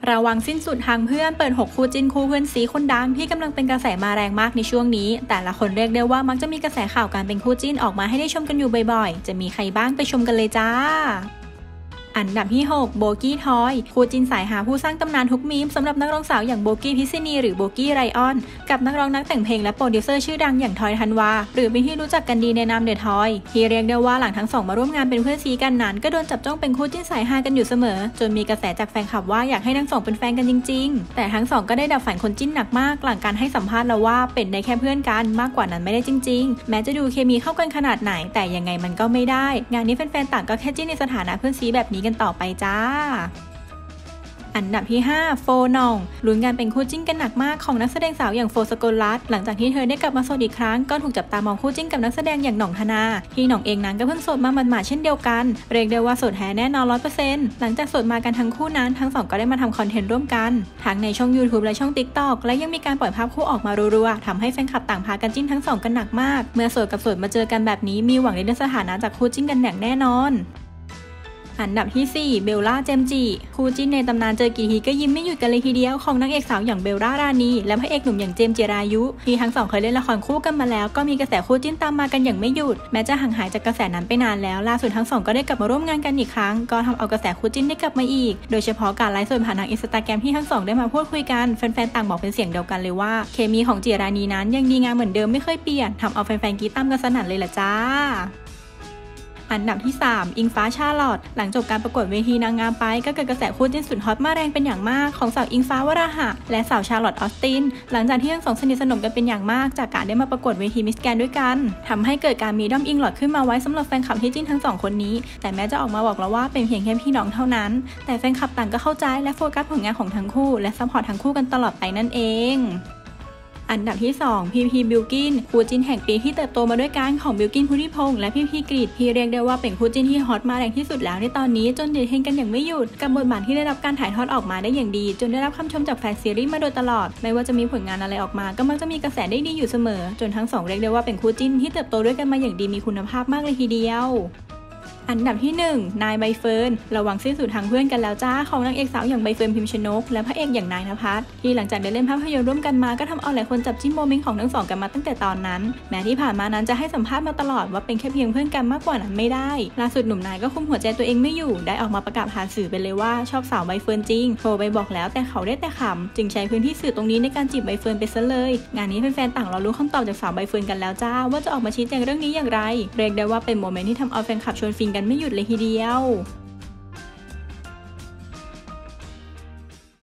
ระวังสิ้นสุดทางเพื่อนเปิด6คู่จิ้นคู่เพื่อนซีคนดังที่กำลังเป็นกระแสมาแรงมากในช่วงนี้แต่ละคนเรียกได้ว่ามักจะมีกระแสข่าวการเป็นคู่จิ้นออกมาให้ได้ชมกันอยู่บ่อยๆจะมีใครบ้างไปชมกันเลยจ้าอันดับที่6โบกี้ทอยคู่จิ้นสายหาผู้สร้างตำนานทุกมีมสำหรับนักร้องสาวอย่างโบกี้พิษณีหรือโบกี้ไรออนกับนักร้องนักแต่งเพลงและโปรดิวเซอร์ชื่อดังอย่างทอยธันวาหรือเป็นที่รู้จักกันดีในนามเดอะทอยที่เรียกได้ว่าหลังทั้งสองมาร่วมงานเป็นเพื่อนซีกันนั้นก็โดนจับจ้องเป็นคู่จิ้นสายหากันอยู่เสมอจนมีกระแสจากแฟนคลับว่าอยากให้ทั้งสองเป็นแฟนกันจริงๆแต่ทั้งสองก็ได้ดับฝันคนจิ้นหนักมากหลังการให้สัมภาษณ์แล้วว่าเป็นได้แค่เพื่อนกันมากกว่านั้นไม่ได้จริงๆแม้จะดูเคมีเข้ากันขนาดไหนแต่ยังไงมันก็ไม่ได้งานนี้แฟนๆต่างก็แค่จิ้นในสถานะเพื่อนซีแบบนี้กันต่อไปจ้าอันดับที่5โฟนองลุ้นกันเป็นคู่จิ้นกันหนักมากของนักแสดงสาวอย่างโฟสกลรัตน์หลังจากที่เธอได้กลับมาโสดอีกครั้งก็ถูกจับตามองคู่จิ้นกับนักแสดงอย่างหน่องธนาที่หน่องเองนั้นก็เพิ่งโสดมาหมาดๆเช่นเดียวกันเรียกได้ว่าโสดแท้แน่นอน 100% หลังจากโสดมากันทั้งคู่นั้นทั้งสองก็ได้มาทำคอนเทนต์ร่วมกันทั้งในช่อง YouTube และช่อง TikTok และยังมีการปล่อยภาพคู่ออกมารัวๆทำให้แฟนคลับต่างพากันจิ้นทั้งสองกันหนักมากเมื่อโสดกับโสดมาเจอกันแบบนี้มีหวังในเรื่องสถานะจากคู่จิ้นกันอย่างแน่นอนอันดับที่4เบลล่าเจมจิคู่จิ้นในตำนานเจอกี่ทีก็ยิ้มไม่หยุดกันเลยทีเดียวของนางเอกสาวอย่างเบลล่ารานีและพระเอกหนุ่มอย่างเจมส์จิรายุที่ทั้งสองเคยเล่นละครคู่กันมาแล้วก็มีกระแสคู่จิ้นตามมากันอย่างไม่หยุดแม้จะห่างหายจากกระแสนั้นไปนานแล้วล่าสุดทั้งสองก็ได้กลับมาร่วมงานกันอีกครั้งก็ทำเอากระแสคู่จิ้นได้กลับมาอีกโดยเฉพาะการไลฟ์สดผ่านทาง Instagram ที่ทั้งสองได้มาพูดคุยกันแฟนๆต่างบอกเป็นเสียงเดียวกันเลยว่าเคมีของจิรานีนั้นยังดีงามเหมือนเดิมไม่เคยเปลี่ยนทำเอาแฟนๆกรี๊ดตามกันสนั่นเลยล่ะจ้าอันดับที่3อิงฟ้าชาลอตหลังจบการประกวดเวทีนางงามไปก็เกิดกระแสคู่จิ้นสุดฮอตมาแรงเป็นอย่างมากของสาวอิงฟ้าวราหะและสาวชาลอตออสตินหลังจากที่ทั้งสองสนิทสนมกันเป็นอย่างมากจากการได้มาประกวดเวทีมิสแกรนด์ด้วยกันทำให้เกิดการมีด้อมอิงหลอดขึ้นมาไว้สำหรับแฟนคลับที่จิ้นทั้งสองคนนี้แต่แม้จะออกมาบอกแล้วว่าเป็นเพียงแค่พี่น้องเท่านั้นแต่แฟนคลับต่างก็เข้าใจและโฟกัสผลงานของทั้งคู่และซัพพอร์ตทั้งคู่กันตลอดไปนั่นเองอันดับที่2พีพีบิลกินคู่จิ้นแห่งปีที่เติบโตมาด้วยกันของบิลกินพุทธิพงษ์และพี่กรีฑที่เรียกได้ว่าเป็นคู่จิ้นที่ฮอตมาแรงที่สุดแล้วในตอนนี้จนเดทเฮงกันอย่างไม่หยุดกับบทบาทที่ได้รับการถ่ายทอดออกมาได้อย่างดีจนได้รับคำชมจากแฟนซีรีส์มาโดยตลอดไม่ว่าจะมีผลงานอะไรออกมาก็มักจะมีกระแสได้ดีอยู่เสมอจนทั้งสองเรียกได้ว่าเป็นคู่จิ้นที่เติบโตด้วยกันมาอย่างดีมีคุณภาพมากเลยทีเดียวอันดับที่1นายใบเฟิร์นระวังสิ้นสุดทางเพื่อนกันแล้วจ้าของนางเอกสาวอย่างใบเฟิร์นพิมชนกและพระเอกอย่างนายณภัสที่หลังจากได้เล่นภาพยนตร์ร่วมกันมาก็ทำเอาหลายคนจับจิ้นโมเมนต์ของทั้งสองกันมาตั้งแต่ตอนนั้นแม้ที่ผ่านมานั้นจะให้สัมภาษณ์มาตลอดว่าเป็นแค่เพียงเพื่อนกันมากกว่านั้นไม่ได้ล่าสุดหนุ่มนายก็คุมหัวใจตัวเองไม่อยู่ได้ออกมาประกาศผ่านสื่อไปเลยว่าชอบสาวใบเฟิร์นจริงโทรไปบอกแล้วแต่เขาได้แต่ขำจึงใช้พื้นที่สื่อตรงนี้ในการจีบใบเฟิร์นไปซะเลยงานนี้แฟนๆต่างรอรู้คำตอบจากสาวใบเฟิร์นกันแล้วจ้าว่าจะออกมาชี้แจงเรื่องนี้อย่างไรเรียกได้ว่าเป็นโมเมนต์ที่ทำเอาแฟนคลับชวนฟินกันไม่หยุดเลยทีเดียว